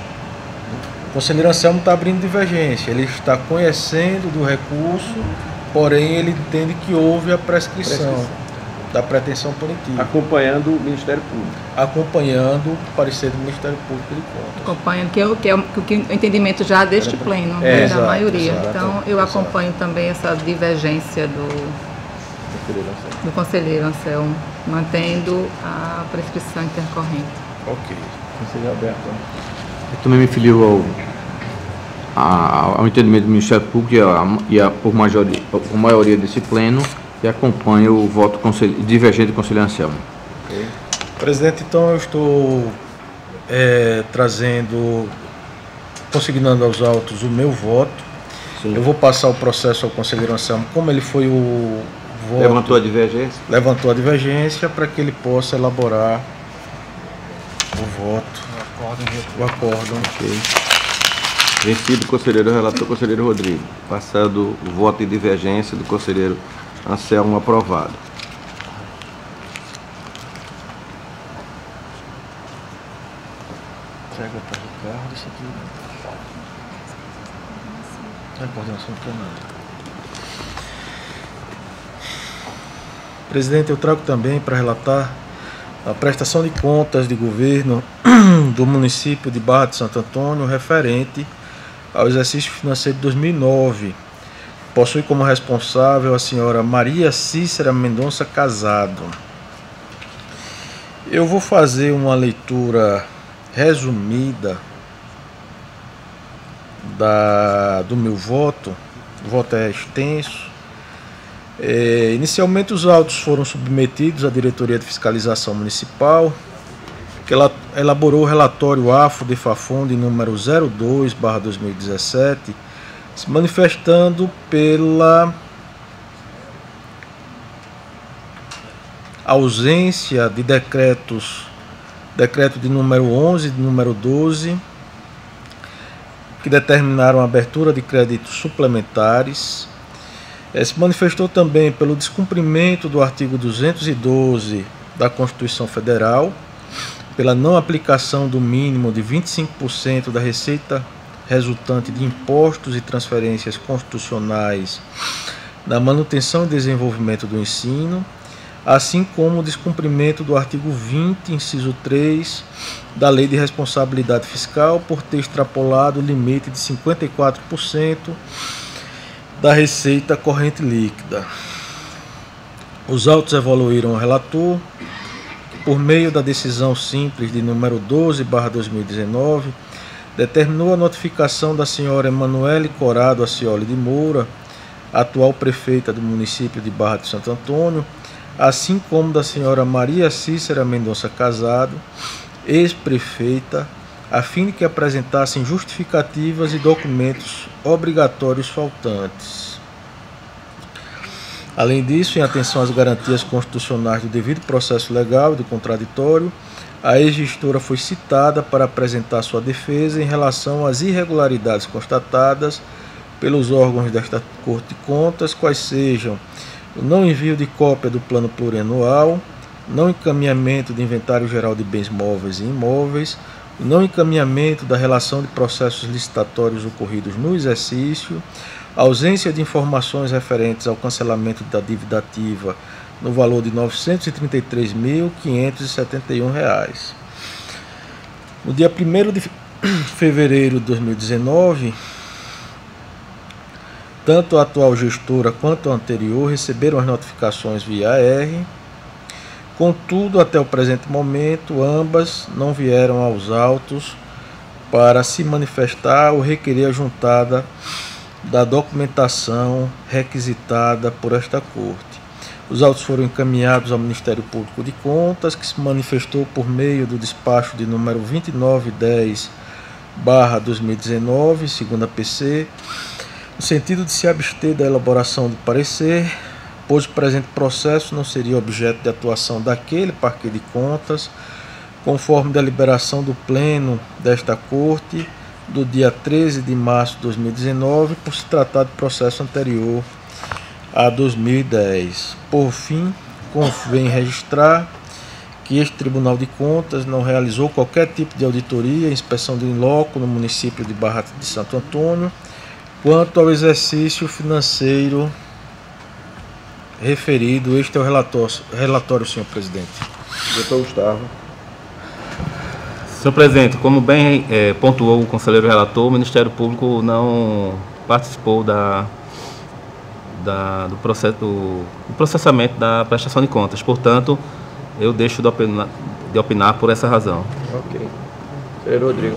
O conselheiro Anselmo está abrindo divergência, ele está conhecendo do recurso, porém ele entende que houve a prescrição, Prescrição. da pretensão punitiva, Acompanhando o Ministério Público. acompanhando o parecer do Ministério Público de Contas. Acompanho, que é, o- que é o que o entendimento já deste pleno, É, né, da exato, maioria. exato, Então, eu exato. acompanho também essa divergência do, do conselheiro Anselmo, mantendo a prescrição intercorrente. Ok. Conselheiro Alberto. Eu também me filio ao, a- ao entendimento do Ministério Público e, a, e a, por, maioria, por maioria desse pleno e acompanho o voto conselhe, divergente do conselheiro Anselmo. Presidente, então eu estou é, trazendo, consignando aos autos o meu voto. Sim. Eu vou passar o processo ao conselheiro Anselmo, como ele foi o voto, Levantou a divergência? levantou a divergência, para que ele possa elaborar o voto, o acórdão. Ok. Vencido o conselheiro relator, conselheiro Rodrigo. Passando o voto de divergência do conselheiro Anselmo, aprovado. Entrega para Ricardo, isso aqui. É a coordenação plenária. Presidente, eu trago também para relatar a prestação de contas de governo do município de Barra de Santo Antônio referente ao exercício financeiro de dois mil e nove. Possui como responsável a senhora Maria Cícera Mendonça Casado. Eu vou fazer uma leitura resumida da, do meu voto. O voto é extenso. É, inicialmente os autos foram submetidos à Diretoria de Fiscalização Municipal, que ela elaborou o relatório A F O de Fafon de número zero dois barra dois mil e dezessete, se manifestando pela ausência de decretos, decreto de número onze, de número doze, que determinaram a abertura de créditos suplementares, É, se manifestou também pelo descumprimento do artigo duzentos e doze da Constituição Federal, pela não aplicação do mínimo de vinte e cinco por cento da receita resultante de impostos e transferências constitucionais na manutenção e desenvolvimento do ensino, assim como o descumprimento do artigo vinte, inciso três, da Lei de Responsabilidade Fiscal, por ter extrapolado o limite de cinquenta e quatro por cento da receita corrente líquida. Os autos evoluíram ao relator, que, por meio da decisão simples de número doze barra dois mil e dezenove, determinou a notificação da senhora Emanuele Corado Acioli de Moura, atual prefeita do município de Barra de Santo Antônio, assim como da senhora Maria Cícera Mendonça Casado, ex-prefeita, a fim de que apresentassem justificativas e documentos obrigatórios faltantes. Além disso, em atenção às garantias constitucionais do devido processo legal e do contraditório, a ex-gestora foi citada para apresentar sua defesa em relação às irregularidades constatadas pelos órgãos desta Corte de Contas, quais sejam o não envio de cópia do plano plurianual, não encaminhamento de inventário geral de bens móveis e imóveis, o não encaminhamento da relação de processos licitatórios ocorridos no exercício, ausência de informações referentes ao cancelamento da dívida ativa no valor de novecentos e trinta e três mil, quinhentos e setenta e um reais. No dia primeiro de fevereiro de dois mil e dezenove, tanto a atual gestora quanto a anterior receberam as notificações via A R. Contudo, até o presente momento, ambas não vieram aos autos para se manifestar ou requerer a juntada da documentação requisitada por esta Corte. Os autos foram encaminhados ao Ministério Público de Contas, que se manifestou por meio do despacho de número vinte e nove dez barra dois mil e dezenove, segunda P C, no sentido de se abster da elaboração do parecer, pois o presente processo não seria objeto de atuação daquele parquê de contas, conforme deliberação do Pleno desta Corte do dia treze de março de dois mil e dezenove, por se tratar de processo anterior a dois mil e dez. Por fim, convém registrar que este Tribunal de Contas não realizou qualquer tipo de auditoria e inspeção de in loco no município de Barra de Santo Antônio quanto ao exercício financeiro referido. Este é o relatório, relatório, senhor presidente. Doutor Gustavo. Senhor presidente, como bem é, pontuou o conselheiro relator, o Ministério Público não participou da, da, do, processo, do, do processamento da prestação de contas. Portanto, eu deixo de opinar, de opinar por essa razão. Ok. Senhor Rodrigo.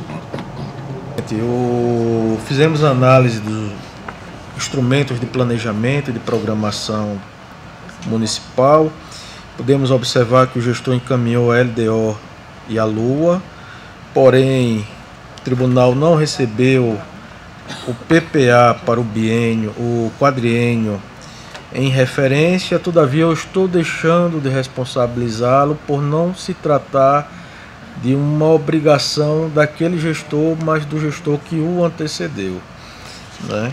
Eu, fizemos análise dos instrumentos de planejamento e de programação municipal. Podemos observar que o gestor encaminhou a L D O e a Lua, porém o tribunal não recebeu o P P A para o biênio, o quadriênio em referência. Todavia eu estou deixando de responsabilizá-lo por não se tratar de uma obrigação daquele gestor, mas do gestor que o antecedeu, né?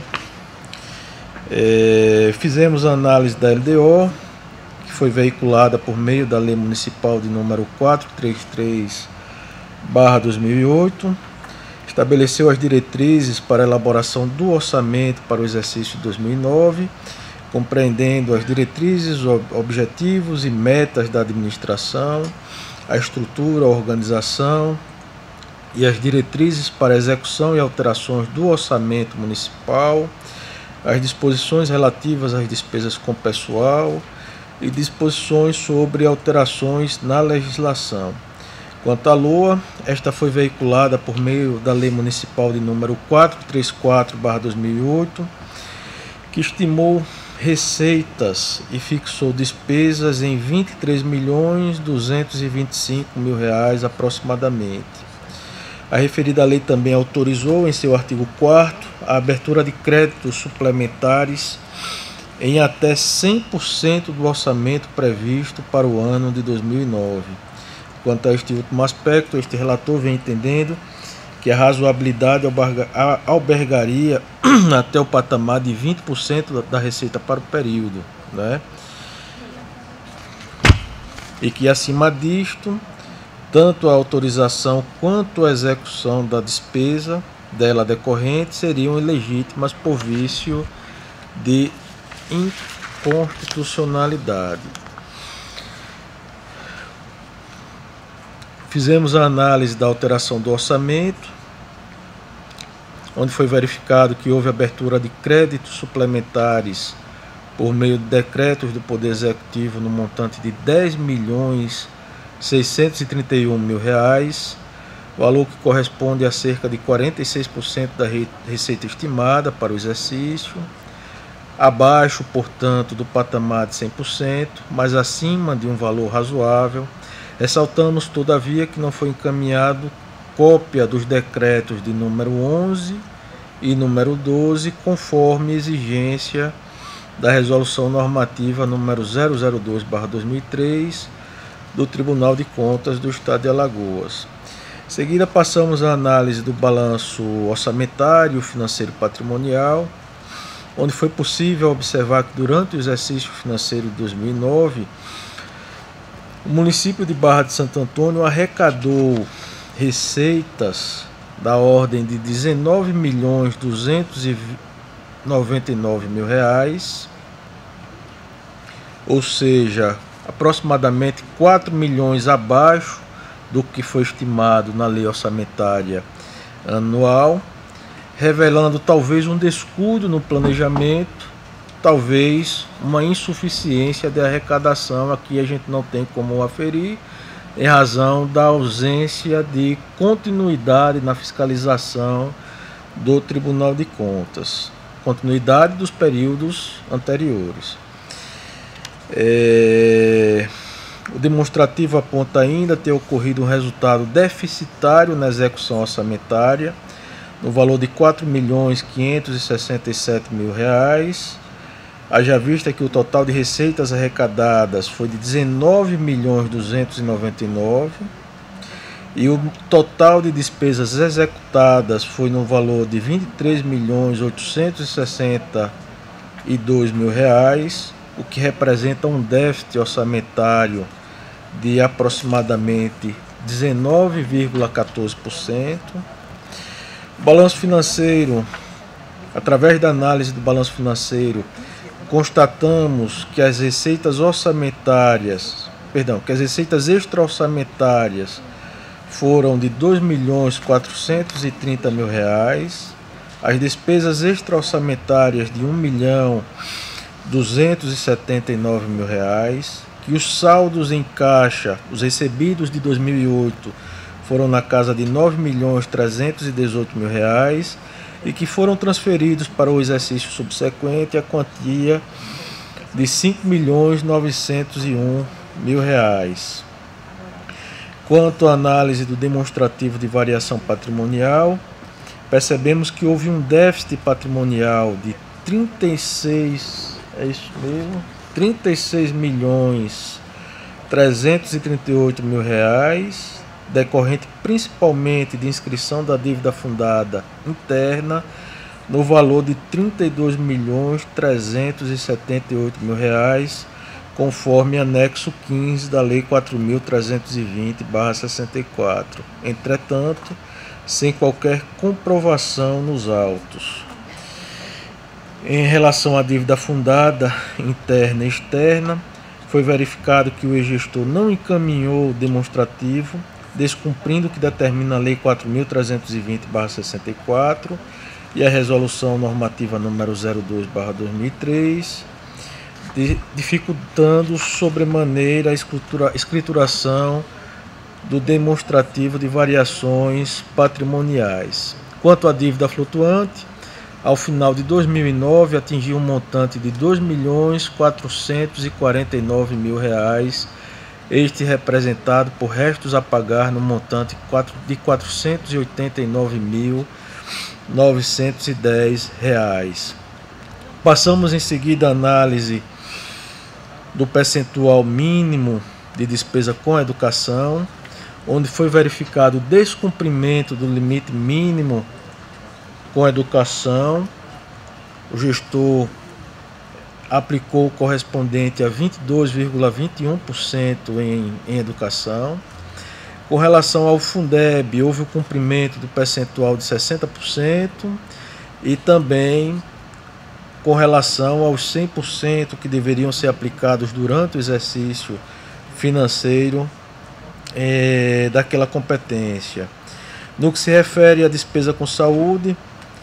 É, fizemos a análise da L D O, que foi veiculada por meio da Lei Municipal de número quatrocentos e trinta e três barra dois mil e oito, estabeleceu as diretrizes para a elaboração do orçamento para o exercício de dois mil e nove, compreendendo as diretrizes, objetivos e metas da administração, a estrutura, a organização e as diretrizes para a execução e alterações do orçamento municipal, as disposições relativas às despesas com pessoal e disposições sobre alterações na legislação. Quanto à Lua, esta foi veiculada por meio da Lei Municipal de número quatrocentos e trinta e quatro barra dois mil e oito, que estimou receitas e fixou despesas em vinte e três milhões duzentos e vinte e cinco mil reais aproximadamente. A referida lei também autorizou, em seu artigo quarto, a abertura de créditos suplementares em até cem por cento do orçamento previsto para o ano de dois mil e nove. Quanto a este último aspecto, este relator vem entendendo que a razoabilidade albergaria até o patamar de vinte por cento da receita para o período, né? E que acima disto, tanto a autorização quanto a execução da despesa dela decorrente seriam ilegítimas por vício de inconstitucionalidade. Fizemos a análise da alteração do orçamento, onde foi verificado que houve abertura de créditos suplementares por meio de decretos do Poder Executivo no montante de dez milhões seiscentos e trinta e um mil reais, valor que corresponde a cerca de quarenta e seis por cento da receita estimada para o exercício, abaixo, portanto, do patamar de cem por cento, mas acima de um valor razoável. Ressaltamos, todavia, que não foi encaminhado cópia dos decretos de número onze e número doze, conforme exigência da Resolução Normativa número zero zero dois barra dois mil e três do Tribunal de Contas do Estado de Alagoas. Em seguida, passamos à análise do balanço orçamentário, financeiro e patrimonial, onde foi possível observar que durante o exercício financeiro de dois mil e nove, o município de Barra de Santo Antônio arrecadou receitas da ordem de dezenove milhões duzentos e noventa e nove mil reais, ou seja, aproximadamente quatro milhões abaixo do que foi estimado na lei orçamentária anual, revelando talvez um descuido no planejamento, talvez uma insuficiência de arrecadação. Aqui a gente não tem como aferir, em razão da ausência de continuidade na fiscalização do Tribunal de Contas, continuidade dos períodos anteriores. É... O demonstrativo aponta ainda ter ocorrido um resultado deficitário na execução orçamentária, no valor de quatro milhões quinhentos e sessenta e sete mil reais, haja vista que o total de receitas arrecadadas foi de dezenove milhões duzentos e noventa e nove e o total de despesas executadas foi no valor de vinte e três milhões oitocentos e sessenta e dois mil reais, o que representa um déficit orçamentário de aproximadamente dezenove vírgula quatorze por cento. O balanço financeiro, através da análise do balanço financeiro, constatamos que as receitas orçamentárias, perdão, que as receitas extra-orçamentárias foram de dois milhões quatrocentos e trinta mil reais, as despesas extra-orçamentárias de um milhão duzentos e setenta e nove mil reais, que os saldos em caixa, os recebidos de dois mil e oito, foram na casa de nove milhões trezentos e dezoito mil reais e que foram transferidos para o exercício subsequente a quantia de cinco milhões novecentos e um mil reais. Quanto à análise do demonstrativo de variação patrimonial, percebemos que houve um déficit patrimonial de trinta e seis, é isso mesmo, trinta e seis milhões trezentos e trinta e oito mil reais, decorrente principalmente de inscrição da dívida fundada interna no valor de trinta e dois milhões trezentos e setenta e oito mil reais, conforme anexo quinze da Lei quatro mil trezentos e vinte barra sessenta e quatro, entretanto, sem qualquer comprovação nos autos. Em relação à dívida fundada interna e externa, foi verificado que o gestor não encaminhou o demonstrativo, descumprindo o que determina a Lei quatro mil trezentos e vinte barra sessenta e quatro e a Resolução Normativa número zero dois barra dois mil e três, dificultando sobremaneira a escritura, escrituração do demonstrativo de variações patrimoniais. Quanto à dívida flutuante, ao final de dois mil e nove atingiu um montante de dois milhões quatrocentos e quarenta e nove mil reais, este representado por restos a pagar no montante de quatrocentos e oitenta e nove mil novecentos e dez reais. Passamos em seguida a análise do percentual mínimo de despesa com educação, onde foi verificado o descumprimento do limite mínimo com educação. O gestor aplicou o correspondente a vinte e dois vírgula vinte e um por cento em, em educação. Com relação ao Fundeb, houve o cumprimento do percentual de sessenta por cento e também com relação aos cem por cento que deveriam ser aplicados durante o exercício financeiro é, daquela competência. No que se refere à despesa com saúde,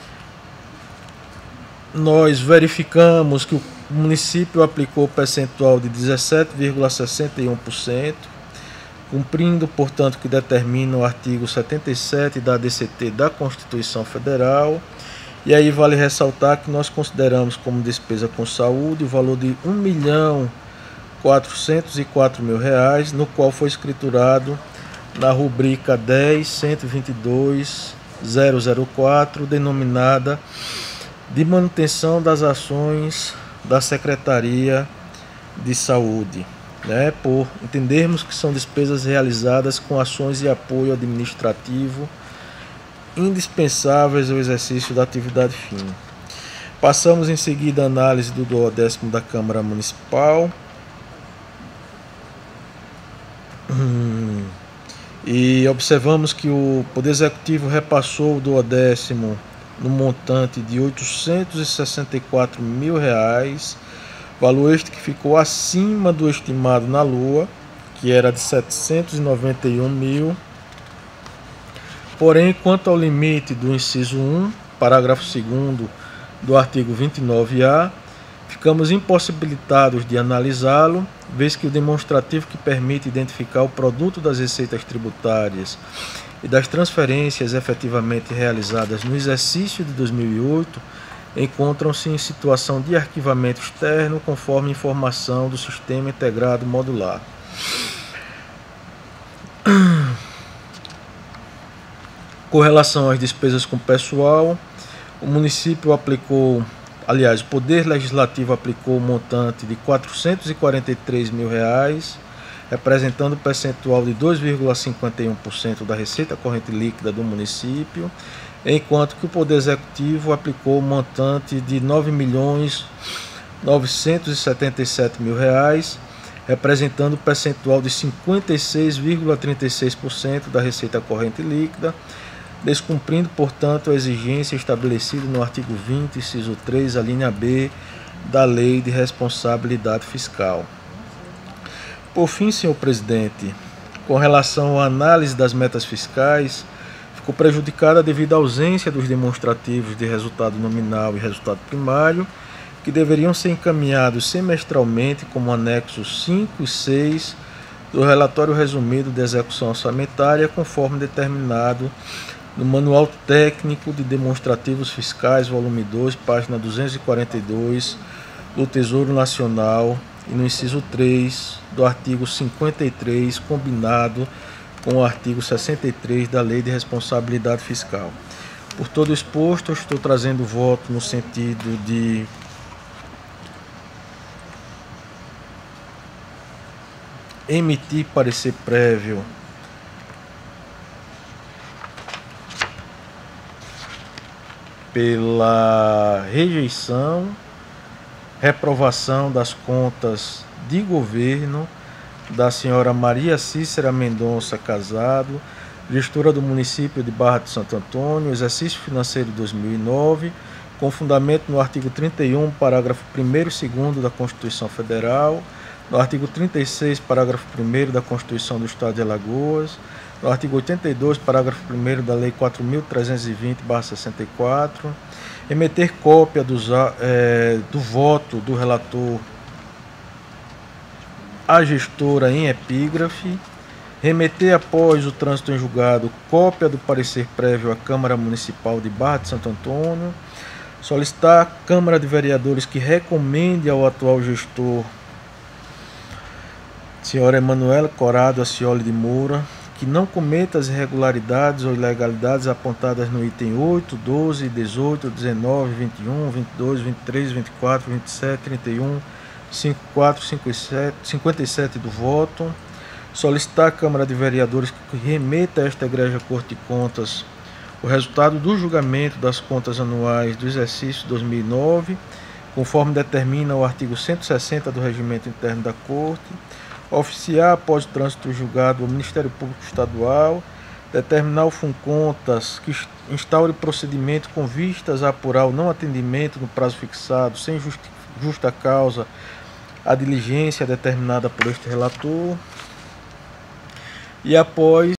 nós verificamos que o município aplicou o percentual de dezessete vírgula sessenta e um por cento, cumprindo, portanto, o que determina o artigo setenta e sete da A D C T da Constituição Federal. E aí vale ressaltar que nós consideramos como despesa com saúde o valor de um milhão quatrocentos e quatro mil reais, no qual foi escriturado na rubrica dez ponto cento e vinte e dois ponto zero zero quatro, denominada de manutenção das ações da Secretaria de Saúde, né, por entendermos que são despesas realizadas com ações de apoio administrativo indispensáveis ao exercício da atividade fim. Passamos em seguida a análise do duodécimo da Câmara Municipal. Hum, e observamos que o Poder Executivo repassou o duodécimo no montante de oitocentos e sessenta e quatro mil reais, valor este que ficou acima do estimado na Lua, que era de setecentos e noventa e um mil. Porém, quanto ao limite do inciso um, parágrafo segundo do artigo vinte e nove A, ficamos impossibilitados de analisá-lo, vez que o demonstrativo que permite identificar o produto das receitas tributárias e das transferências efetivamente realizadas no exercício de dois mil e oito encontram-se em situação de arquivamento externo, conforme informação do Sistema Integrado Modular. Com relação às despesas com pessoal, o município aplicou, aliás, o Poder Legislativo aplicou um montante de quatrocentos e quarenta e três mil reais, representando o percentual de dois vírgula cinquenta e um por cento da receita corrente líquida do município, enquanto que o Poder Executivo aplicou um montante de nove milhões novecentos e setenta e sete mil reais, representando o percentual de cinquenta e seis vírgula trinta e seis por cento da receita corrente líquida, descumprindo, portanto, a exigência estabelecida no artigo vinte, inciso três, a linha B da Lei de Responsabilidade Fiscal. Por fim, senhor presidente, com relação à análise das metas fiscais, ficou prejudicada devido à ausência dos demonstrativos de resultado nominal e resultado primário, que deveriam ser encaminhados semestralmente como anexos cinco e seis do relatório resumido de execução orçamentária, conforme determinado no Manual Técnico de Demonstrativos Fiscais, volume dois, página duzentos e quarenta e dois, do Tesouro Nacional, e no inciso três do artigo cinquenta e três, combinado com o artigo sessenta e três da Lei de Responsabilidade Fiscal. Por todo exposto, eu estou trazendo voto no sentido de emitir parecer prévio pela rejeição, reprovação das contas de governo da senhora Maria Cícera Mendonça Casado, gestora do município de Barra de Santo Antônio, exercício financeiro de dois mil e nove, com fundamento no artigo trinta e um, parágrafo primeiro e segundo da Constituição Federal, no artigo trinta e seis, parágrafo primeiro da Constituição do Estado de Alagoas, no artigo oitenta e dois, parágrafo primeiro da Lei quatro mil trezentos e vinte barra sessenta e quatro, emeter cópia dos, é, do voto do relator à gestora em epígrafe, remeter após o trânsito em julgado cópia do parecer prévio à Câmara Municipal de Barra de Santo Antônio, solicitar à Câmara de Vereadores que recomende ao atual gestor, senhora Emanuela Corado Acioli de Moura, que não cometa as irregularidades ou ilegalidades apontadas no item oito, doze, dezoito, dezenove, vinte e um, vinte e dois, vinte e três, vinte e quatro, vinte e sete, trinta e um, cinquenta e quatro, cinquenta e sete do voto, solicitar à Câmara de Vereadores que remeta a esta Egrégia Corte de Contas o resultado do julgamento das contas anuais do exercício dois mil e nove, conforme determina o artigo cento e sessenta do Regimento Interno da Corte, oficiar após o trânsito julgado ao Ministério Público Estadual, determinar ao Funcontas que instaure procedimento com vistas a apurar o não atendimento no prazo fixado, sem justi justa causa, a diligência determinada por este relator, e após